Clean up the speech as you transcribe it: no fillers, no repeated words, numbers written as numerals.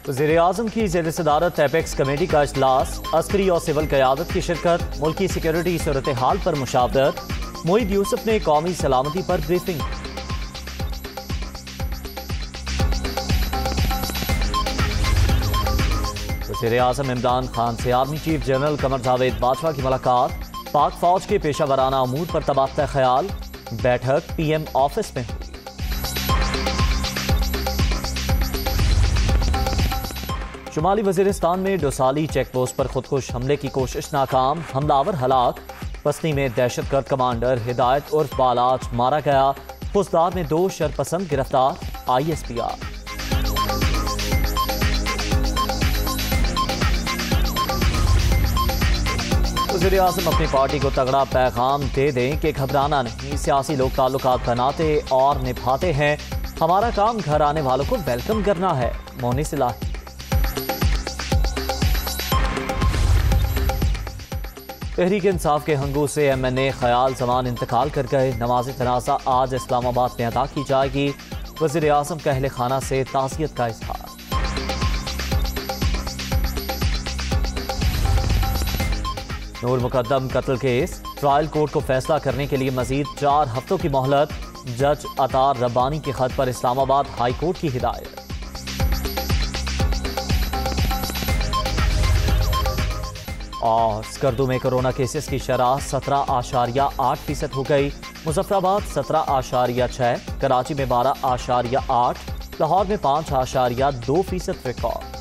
वज़ीर-ए-आज़म की ज़ेर सदारत एपेक्स कमेटी का इजलास, अस्करी और सिविल क़यादत की शिरकत, मुल्की सिक्योरिटी सूरत हाल पर मुशावरत। मोईद यूसुफ ने कौमी सलामती पर ब्रीफिंग। वज़ीर-ए-आज़म इमरान खान से army chief general Qamar Javed Bajwa की मुलाकात, पाक फौज के पेशा वराना अमूर पर तबादला ख्याल। बैठक PM ऑफिस में हुई। शुमाली वजीरिस्तान में डोसाली चेक पोस्ट पर खुदकुश हमले की कोशिश नाकाम, हमलावर हलाक। पसनी में दहशतगर्द कमांडर हिदायत उर्फ बालाज मारा गया। फुसदार में 2 शरपसंद गिरफ्तार। ISPR। वज़ीर-ए-आज़म अपनी पार्टी को तगड़ा पैगाम दे दें कि घबराना नहीं, सियासी लोग ताल्लुकात बनाते और निभाते हैं, हमारा काम घर आने वालों को वेलकम करना है। मोहनी सिलाही। तहरीक इंसाफ के हंगू से MNA ख्याल जमान इंतकाल कर गए। नमाज जनाजा आज इस्लामाबाद में अदा की जाएगी। वज़ीर-ए-आज़म का अहले खाना से ताज़ियत का इज़हार। नूर मुकद्दम कत्ल केस, ट्रायल कोर्ट को फैसला करने के लिए मजीद 4 हफ्तों की मोहलत। जज अतार रब्बानी के खत पर इस्लामाबाद हाई कोर्ट की हिदायत। और स्कर्दू में कोरोना केसेस की शरह 17.8% हो गई। मुजफ्फराबाद 17.6, कराची में 12.8, लाहौर में 5.2% रिकॉर्ड।